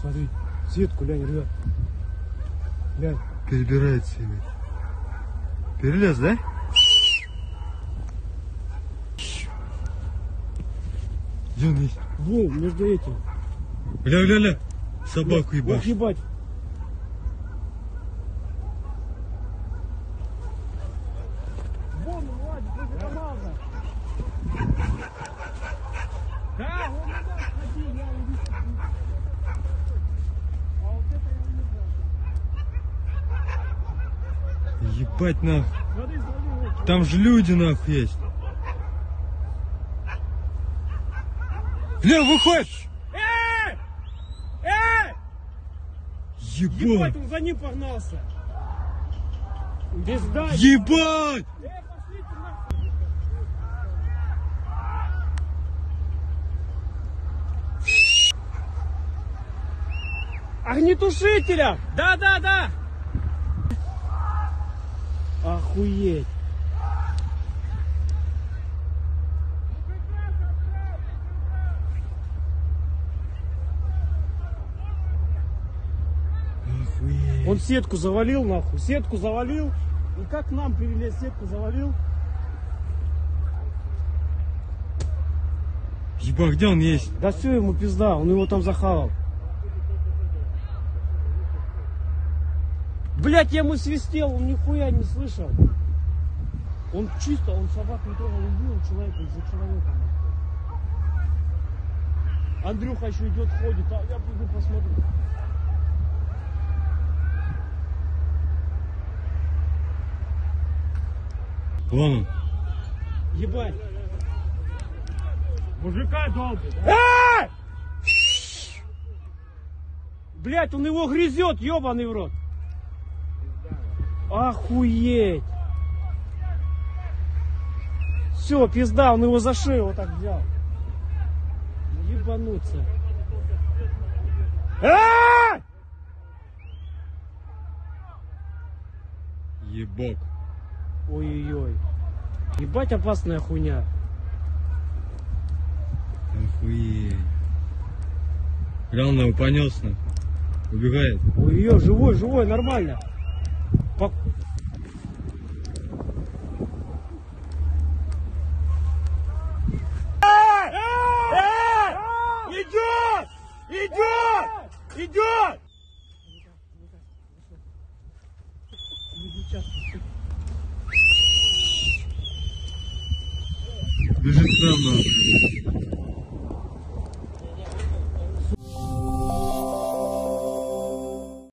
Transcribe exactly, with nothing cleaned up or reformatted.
Смотри, сетку, глянь, рвет. Глянь. Перебирает себе. Перелез, да? Где он есть? Во, между этим. Ля-ля-ля. Собаку ебашь. Ох, ебать. Вон, Владик, возле команда. Да, он не так ходил, я увидел. А вот это я не знаю. Ебать нахуй. Смотри, смотри. Там же люди нахуй есть. Бля, выходь! Эй! Эй! Ебать! Ебать, он за ним погнался. Без дай. Ебать! Эй, пошлите нахуй. Огнетушителя! Да, да, да! Охуеть! Охуеть. Он сетку завалил, нахуй. Сетку завалил. И как к нам перелез, сетку завалил. Ебать, где он есть? Да все, ему пизда, он его там захавал. Блять, я ему свистел, он нихуя не слышал. Он чисто, он собак не трогал, он убил человека из-за человека. Андрюха еще идет, ходит, а я пойду посмотрю. Вон он. Ебать. Мужика долбит. А! Блять, он его грызет, ебаный в рот. Охуеть. Все, пизда, он его за шею вот так взял. Ебануться. А! Ебок. Ой-ой-ой. Ебать опасная хуйня. Охуеть. Глянь, его понес нахуй. Убегает. Ой-ой-ой, живой, живой, нормально. По... Идет! Идет! Идет! Бежит к нам нахуй.